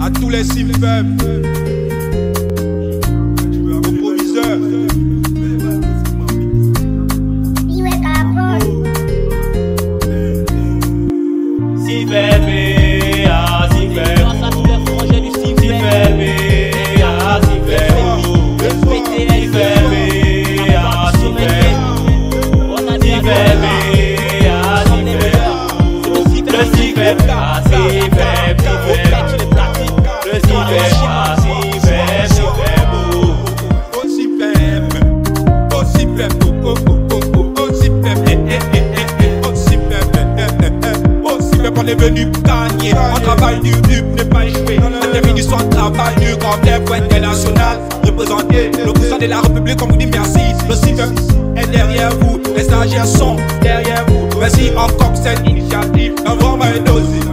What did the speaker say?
à tous les CIMFEP, aux proviseurs. CIMFEP, CIMFEP, grâce à tous les projets du CIMFEP, on est venu pour gagner, on travaille dur, ne pas échouer. La définition de travail dur comme les points internationaux. Représenter le président de la République, on vous dit merci. Le CIMFEP est derrière vous, les stagiaires sont derrière vous. Merci encore pour cette initiative, envoie-moi un dossier.